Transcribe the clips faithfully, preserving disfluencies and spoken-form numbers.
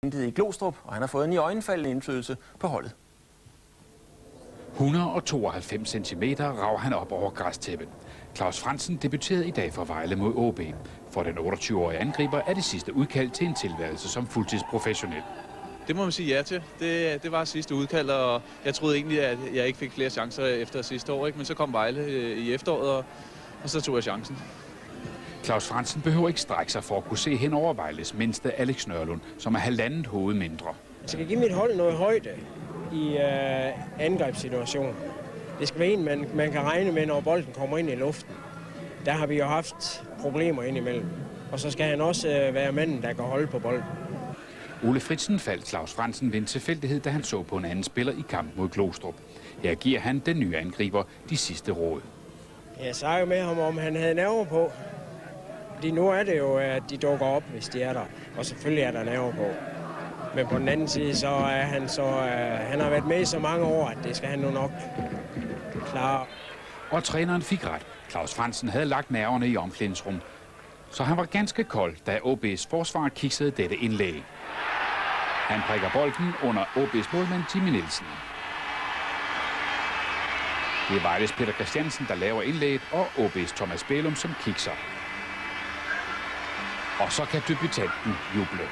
i Glostrup, og han har fået en iøjnefaldende indflydelse på holdet. et hundrede og tooghalvfems centimeter rager han op over græstæppet. Claus Frantzen debuterede i dag for Vejle mod O B. For den otteogtyve-årige angriber er det sidste udkald til en tilværelse som fuldtidsprofessionel. Det må man sige ja til. Det, det var sidste udkald, og jeg troede egentlig, at jeg ikke fik flere chancer efter sidste år. Ikke? Men så kom Vejle i efteråret, og, og så tog jeg chancen. Claus Frantzen behøver ikke strække sig for at kunne se hen over Vejles mindste Alex Nørlund, som er halvandet hoved mindre. Jeg skal give mit hold noget højde i øh, angrebssituationen. Det skal være en, man, man kan regne med, når bolden kommer ind i luften. Der har vi jo haft problemer indimellem. Og så skal han også øh, være manden, der kan holde på bolden. Ole Fritzen faldt Claus Frantzen ved en tilfældighed, da han så på en anden spiller i kamp mod Glostrup. Her giver han den nye angriber de sidste råd. Jeg sagde med ham, om han havde nerver på. Fordi nu er det jo, at de dukker op, hvis de er der. Og selvfølgelig er der nerver på. Men på den anden side, så er han så... Uh, han har været med i så mange år, at det skal han nu nok klare. Og træneren fik ret. Claus Frantzen havde lagt nerverne i omklædningsrum. Så han var ganske kold, da O B's forsvar kiksede dette indlæg. Han prikker bolden under O B's målmand Jimmy Nielsen. Det er Vejles Peter Christiansen, der laver indlægget, og O B's Thomas Bælum, som kikser. Og så kan debutanten juble.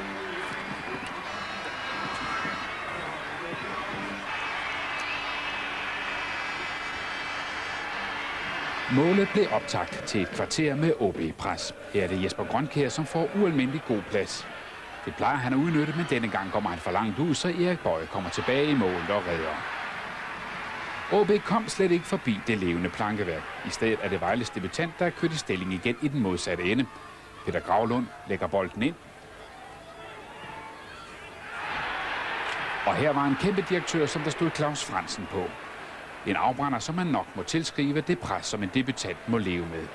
Målet blev optakt til et kvarter med O B-pres. Her er det Jesper Grønkjær, som får ualmindelig god plads. Det plejer han at udnytte, men denne gang kommer han for langt ud, så Erik Bøje kommer tilbage i målet og redder. O B kom slet ikke forbi det levende plankeværk. I stedet er det Vejles debutant, der er kørt i stilling igen i den modsatte ende. Peter Gravlund lægger bolden ind. Og her var en kæmpe direktør, som der stod Claus Frantzen på. En afbrænder, som man nok må tilskrive det pres, som en debutant må leve med.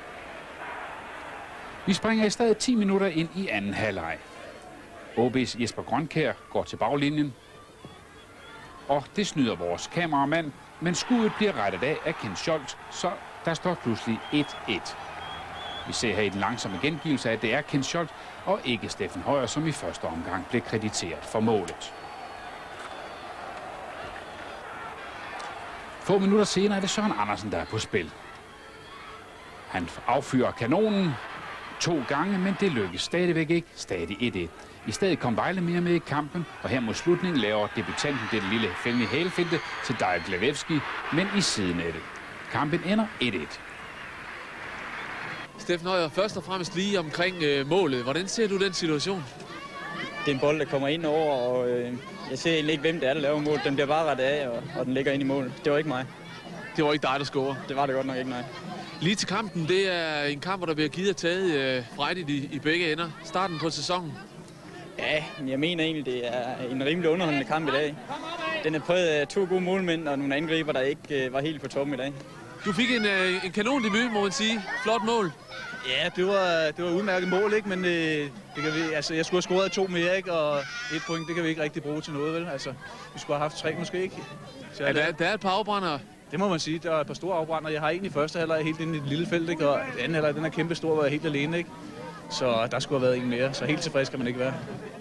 Vi springer i stedet ti minutter ind i anden halvleg. O B's Jesper Grønkjær går til baglinjen. Og det snyder vores kameramand, men skuddet bliver rettet af af Ken Scholz, så der står pludselig et et. Vi ser her i den langsomme gengivelse, at det er Ken Scholz og ikke Steffen Højer, som i første omgang blev krediteret for målet. Få minutter senere er det Søren Andersen, der er på spil. Han affyrer kanonen to gange, men det lykkes stadigvæk ikke. Stadig et et. I stedet kom Vejle mere med i kampen, og her mod slutningen laver debutanten det lille fælde hælfinte til Dajk Glevevski, men i sidenettet. Kampen ender et et. Steffen Højer, først og fremmest lige omkring øh, målet. Hvordan ser du den situation? Det er en bold, der kommer ind over, og øh, jeg ser egentlig ikke, hvem det er, der laver mål. Den bliver bare rettet af, og, og den ligger ind i mål. Det var ikke mig. Det var ikke dig, der scorer? Det var det godt nok ikke, nej. Lige til kampen, det er en kamp, hvor der bliver givet og taget øh, frejdigt i, i begge ender. Starten på sæsonen. Ja, jeg mener egentlig, det er en rimelig underholdende kamp i dag. Den er præget af to gode målmænd og nogle angriber, der ikke øh, var helt på toppen i dag. Du fik en, øh, en kanondebut, må man sige. Flot mål. Ja, det var, det var udmærket mål, ikke? Men øh, det kan vi, altså, jeg skulle have scoret to mere, ikke? Og et point, det kan vi ikke rigtig bruge til noget, vel? Altså, vi skulle have haft tre måske, ikke? Så, ja, der, der er et par afbrændere. Det må man sige. Der er et par store afbrændere. Jeg har egentlig første halvleg helt inde i et lille felt, ikke? Og anden halvleg, den er kæmpe stor, hvor jeg helt alene, ikke? Så der skulle have været en mere. Så helt tilfreds kan man ikke være.